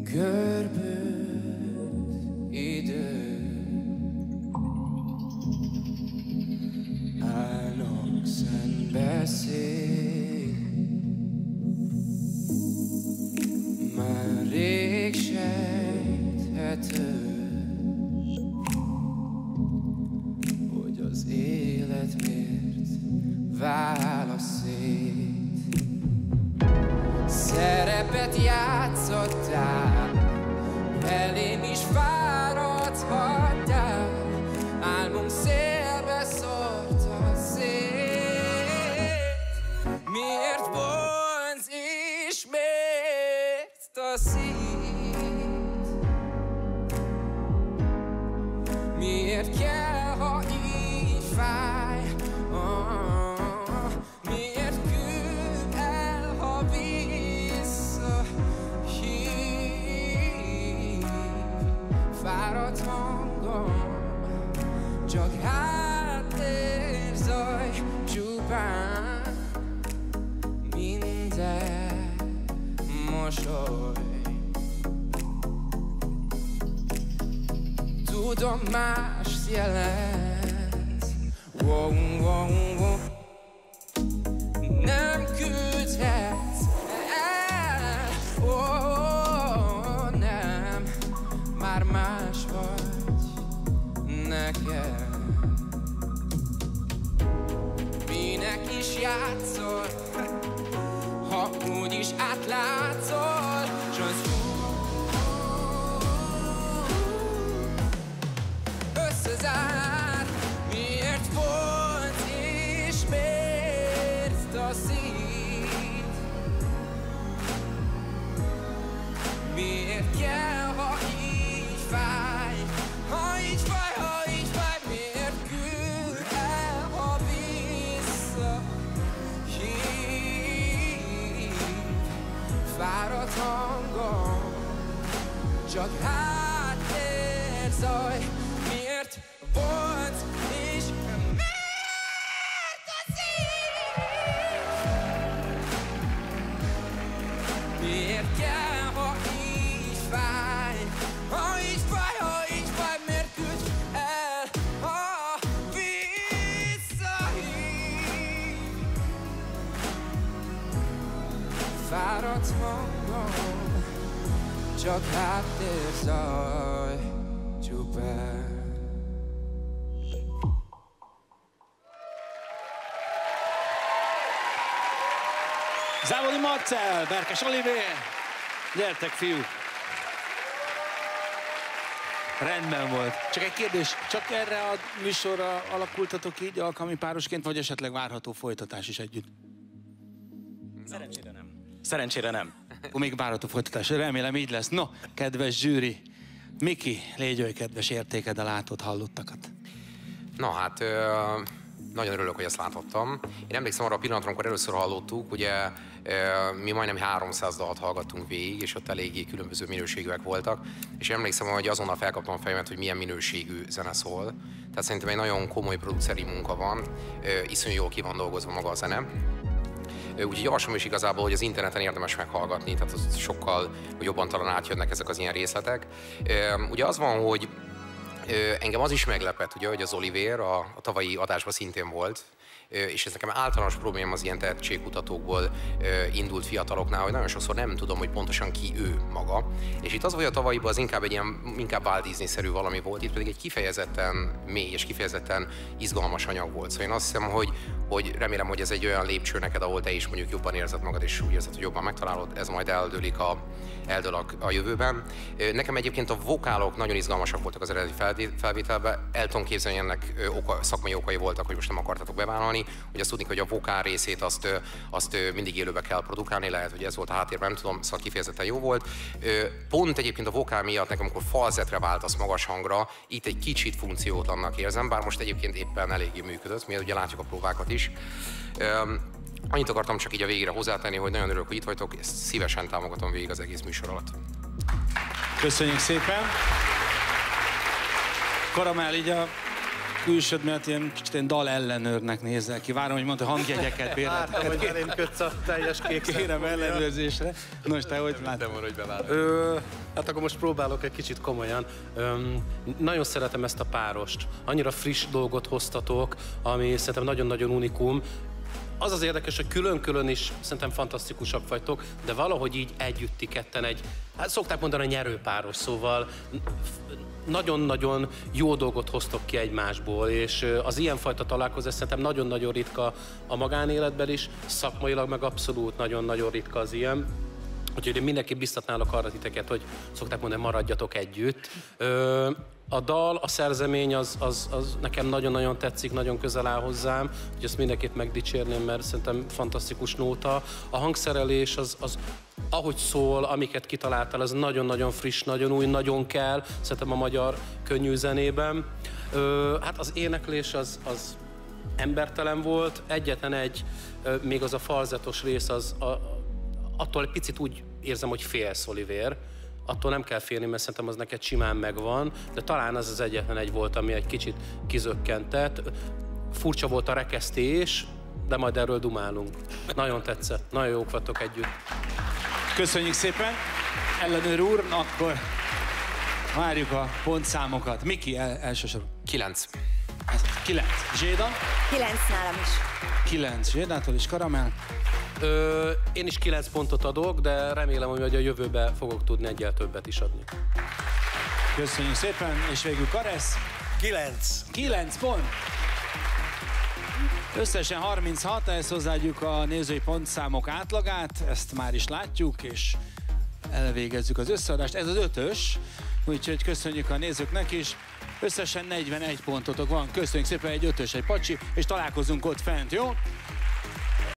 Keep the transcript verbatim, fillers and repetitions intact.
Görbült idő, állnak szembeszél, már rég sejthető, hogy az élet miért válasz szét. Szerepet játszottál, elém is fáradhattál, álmunk szélbe szórt a szét. Miért vonz ismét a szív? Miért kell, ha így fáj? Oh, miért küld el, ha visszahív? Fáradt hangom, csak háttér zaj csupán, minden mosoly. Tudom, más jelent, wow, wow, wow. Nem küldhetsz el, oh, nem, már más vagy nekem. Minek is játszol, ha úgyis átlátszol, s az összezár. Miért vonz ismét a szív? Miért kell, ha így fáj? Ha így fáj, ha így fáj, miért küld el, ha visszahív? Fáradt hangom, csak háttér zaj. Miért vonz ismét a szív? Miért kell, ha így fáj? Ha így fáj, ha így fáj, miért küld el, ha visszahív? Fáradt hangom, csak háttér zaj csupán. Závodi Marcell, Berkes Olivér, gyertek fiúk! Rendben volt. Csak egy kérdés, csak erre a műsorra alakultatok így alkalmi párosként, vagy esetleg várható folytatás is együtt? Szerencsére nem. Szerencsére nem. Akkor még várható folytatás, remélem így lesz. No, kedves zsűri, Miki, légy oly kedves, értéked a látott, hallottakat. Na hát, ö, nagyon örülök, hogy ezt láthattam. Én emlékszem arra a pillanatra, amikor először hallottuk, ugye ö, mi majdnem háromszáz dalt hallgattunk végig, és ott eléggé különböző minőségűek voltak, és emlékszem, hogy azonnal felkaptam a fejemet, hogy milyen minőségű zene szól. Tehát szerintem egy nagyon komoly produceri munka van, ö, iszonyú jól ki van dolgozva maga a zene. Úgyhogy javaslom is igazából, hogy az interneten érdemes meghallgatni, tehát az sokkal jobban talán átjönnek ezek az ilyen részletek. Ugye az van, hogy engem az is meglepett, ugye, hogy az Olivér a, a tavalyi adásban szintén volt, és ez nekem általános problémám az ilyen tehetségkutatókból indult fiataloknál, hogy nagyon sokszor nem tudom, hogy pontosan ki ő maga. És itt az, hogy a tavalyiban az inkább egy ilyen, inkább Walt Disney-szerű valami volt, itt pedig egy kifejezetten mély és kifejezetten izgalmas anyag volt. Szóval én azt hiszem, hogy, hogy remélem, hogy ez egy olyan lépcső neked, ahol te is mondjuk jobban érzed magad, és úgy érzed, hogy jobban megtalálod, ez majd eldőlik a, eldől a, a jövőben. Nekem egyébként a vokálok nagyon izgalmasak voltak az eredeti felvételben, el tudom képzelni, ennek oka, szakmai okai voltak, hogy most nem akartatok bevállalni, hogy azt tudni, hogy a vokál részét azt, azt mindig élőbe kell produkálni, lehet, hogy ez volt a háttérben, nem tudom, szóval kifejezetten jó volt. Pont egyébként a vokál miatt nekem, amikor falzetre váltasz magas hangra, itt egy kicsit funkciótlannak érzem, bár most egyébként éppen eléggé működött, miért ugye látjuk a próbákat is. Annyit akartam csak így a végére hozzátenni, hogy nagyon örülök, hogy itt vagytok, ezt szívesen támogatom végig az egész műsor alatt. Köszönjük szépen! Karamell, így a külsőd miatt ilyen kicsit ilyen dal ellenőrnek nézel ki. Várom, hogy mondta, hangjegyeket, bérleteket. Hogy belém kötsz a teljes kék Kérem ellenőrzésre. Nos, te hogy látod? Nem, hogy belátod. Ö, hát akkor most próbálok egy kicsit komolyan. Öm, nagyon szeretem ezt a párost. Annyira friss dolgot hoztatok, ami szerintem nagyon-nagyon unikum. Az az érdekes, hogy külön-külön is szerintem fantasztikusak vagytok, de valahogy így együtti ketten egy, hát szokták mondani, a nyerőpáros, szóval nagyon-nagyon jó dolgot hoztok ki egymásból, és az ilyenfajta találkozás szerintem nagyon-nagyon ritka a magánéletben is, szakmailag meg abszolút nagyon-nagyon ritka az ilyen. Úgyhogy én mindenki biztatnálok arra titeket, hogy szokták mondani, maradjatok együtt. Ö, a dal, a szerzemény az, az, az nekem nagyon-nagyon tetszik, nagyon közel áll hozzám, hogy ezt mindenképp megdicsérném, mert szerintem fantasztikus nóta. A hangszerelés az, az ahogy szól, amiket kitaláltál, az nagyon-nagyon friss, nagyon új, nagyon kell, szerintem a magyar könnyű zenében. Ö, hát az éneklés az, az embertelen volt, egyetlen egy, ö, még az a falzetos rész, az a, attól egy picit úgy érzem, hogy félsz, Olivér. Attól nem kell félni, mert szerintem az neked simán megvan, de talán az az egyetlen egy volt, ami egy kicsit kizökkentett. Furcsa volt a rekesztés, de majd erről dumálunk. Nagyon tetszett, nagyon jók vagytok együtt. Köszönjük szépen. Ellenőr úr, akkor várjuk a pontszámokat. Miki el, elsősorban. Kilenc. Kilenc. Zséda? Kilenc nálam is. Kilenc. Zsédától is Karamell. Ö, én is kilenc pontot adok, de remélem, hogy a jövőben fogok tudni egyel többet is adni. Köszönjük szépen, és végül Karesz. Kilenc. Kilenc pont. Összesen harminchat, ehhez hozzáadjuk a nézői pontszámok átlagát, ezt már is látjuk, és elvégezzük az összeadást. Ez az ötös, úgyhogy köszönjük a nézőknek is. Összesen negyvenegy pontotok van. Köszönjük szépen, egy ötös, egy pacsi, és találkozunk ott fent, jó?